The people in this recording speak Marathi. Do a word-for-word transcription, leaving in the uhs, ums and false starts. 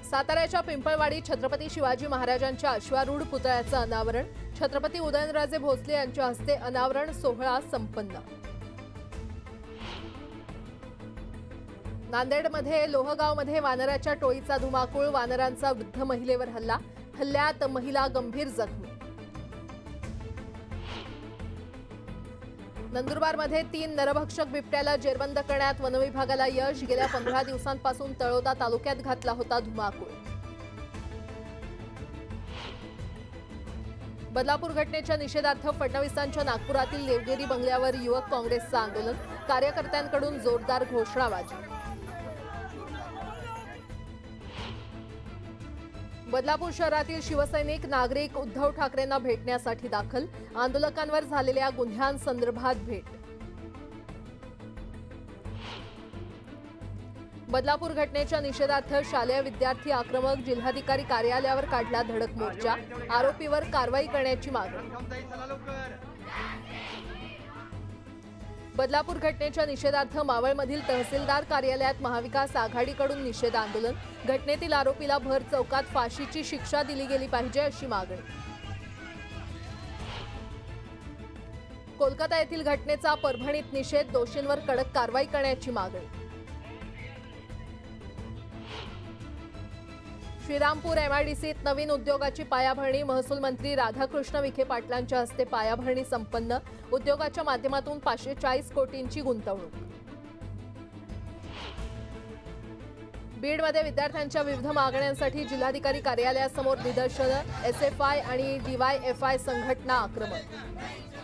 साताऱ्याच्या पिंपळवाडी छत्रपती शिवाजी महाराजांच्या अश्वारूढ पुतळ्याचं अनावरण। छत्रपती उदयनराजे भोसले यांच्या हस्ते अनावरण सोहळा संपन्न। नांदेडमध्ये लोहगावमध्ये वानराच्या टोळीचा धुमाकूळ, वानरांचा वृद्ध महिलेवर हल्ला, हल्ल्यात महिला गंभीर जखमी। नंदुरबारमध्ये तीन नरभक्षक बिबट्याला जेरबंद करण्यात वनविभागाला यश, गेल्या पंधरा दिवसांपासून तळोदा तालुक्यात घातला होता धुमाकूळ। बदलापूर घटनेच्या निषेधार्थ फडणवीसांच्या नागपुरातील देवगिरी बंगल्यावर युवक काँग्रेसचं आंदोलन, कार्यकर्त्यांकडून जोरदार घोषणाबाजी। बदलापूर शहरातील शिवसैनिक नागरिक उद्धव ठाकरेंना भेटण्यासाठी दाखल, आंदोलकांवर झालेल्या गुन्ह्यांसंदर्भात भेट। बदलापूर घटनेच्या निषेधार्थ शालेय विद्यार्थी आक्रमक, जिल्हाधिकारी कार्यालयावर काढला धडक मोर्चा, आरोपीवर कारवाई करण्याची मागणी। बदलापूर घटनेच्या निषेधार्थ मावळमधील तहसीलदार कार्यालयात महाविकास आघाडीकडून निषेध आंदोलन, घटनेतील आरोपीला भर चौकात फाशीची शिक्षा दिली गेली पाहिजे अशी मागणी। कोलकाता येथील घटनेचा परभणीत निषेध, दोषींवर कडक कारवाई करण्याची मागणी। श्रीरामपूर एमआयडीसीत नवीन उद्योगाची पायाभरणी, महसूल मंत्री राधाकृष्ण विखे पाटलांच्या हस्ते पायाभरणी संपन्न, उद्योगाच्या माध्यमातून पाचशे चाळीस कोटींची गुंतवणूक। बीडमध्ये विद्यार्थ्यांच्या विविध मागण्यांसाठी जिल्हाधिकारी कार्यालयासमोर निदर्शनं, एसएफआय आणि डीवायएफआय संघटना आक्रमक।